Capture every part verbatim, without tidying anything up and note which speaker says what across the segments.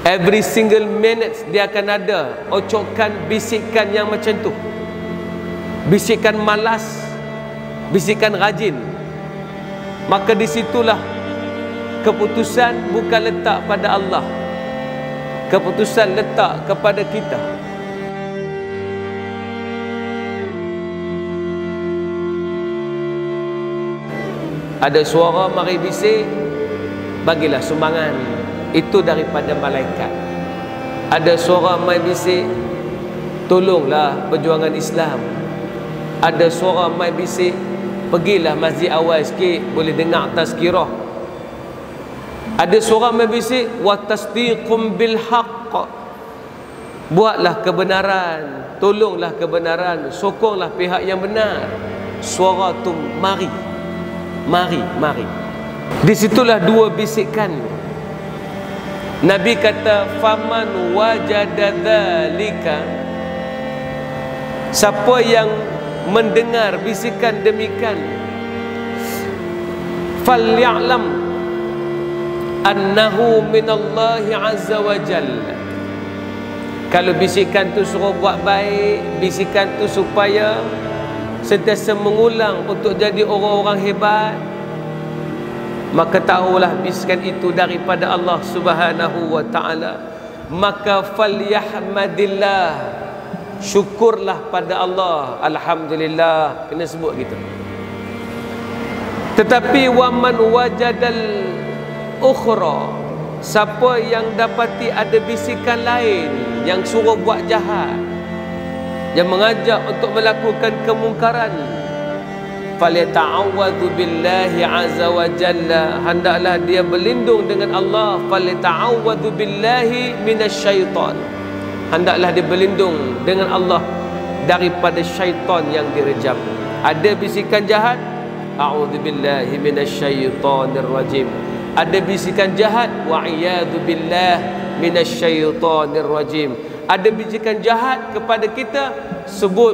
Speaker 1: Every single minute dia akan ada ocokan bisikan yang macam tu. Bisikan malas, bisikan rajin. Maka disitulah keputusan bukan letak pada Allah, keputusan letak kepada kita. Ada suara mari bisik, bagilah sumbangan. Itu daripada malaikat. Ada suara mari bisik, tolonglah perjuangan Islam. Ada suara mari bisik, pergilah masjid awal sikit, boleh dengar tazkirah. Ada suara mari bisik, wa tasdiqum bil haqq, buatlah kebenaran, tolonglah kebenaran, sokonglah pihak yang benar. Suara tu mari, mari, mari. Disitulah dua bisikan. Nabi kata, faman wajada dzalika, siapa yang mendengar bisikan demikian, falya'lam annahu minallahi azza wa jalla. Kalau bisikan tu suruh buat baik, bisikan tu supaya sentiasa mengulang untuk jadi orang-orang hebat, maka tahulah bisikan itu daripada Allah Subhanahu wa ta'ala. Maka falyahmadillah, syukurlah pada Allah. Alhamdulillah, kena sebut gitu. Tetapi waman wajadal ukhra, siapa yang dapati ada bisikan lain yang suruh buat jahat, yang mengajak untuk melakukan kemungkaran, falyata'awwadhu billahi azza wa jalla, hendaklah dia berlindung dengan Allah. Falyata'awwadhu billahi minasyaitan, hendaklah dia berlindung dengan Allah daripada syaitan yang direjam. Ada bisikan jahat, a'udzubillahi minasyaitonir rajim. Ada bisikan jahat, wa'iyadu billah minasyaitonir rajim. Ada bisikan jahat kepada kita, sebut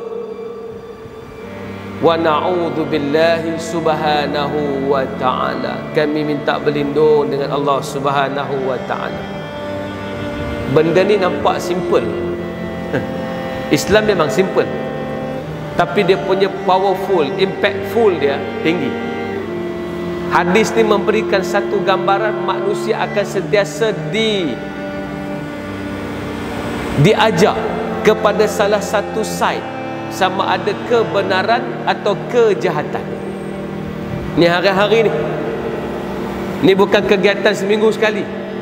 Speaker 1: wa na'udzu billahi subhanahu wa ta'ala, kami minta berlindung dengan Allah Subhanahu wa ta'ala. Benda ni nampak simple. Islam memang simple, tapi dia punya powerful, impactful dia tinggi. Hadis ni memberikan satu gambaran manusia akan sentiasa di diajak kepada salah satu side, sama ada kebenaran atau kejahatan. Ni hari-hari ni, ni bukan kegiatan seminggu sekali.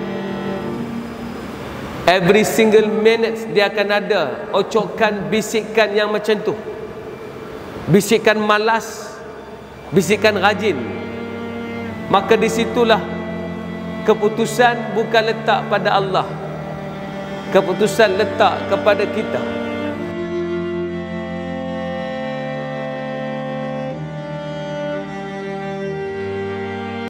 Speaker 1: Every single minute dia akan ada ocokan bisikan yang macam tu. Bisikan malas, bisikan rajin. Maka disitulah keputusan bukan letak pada Allah, keputusan letak kepada kita.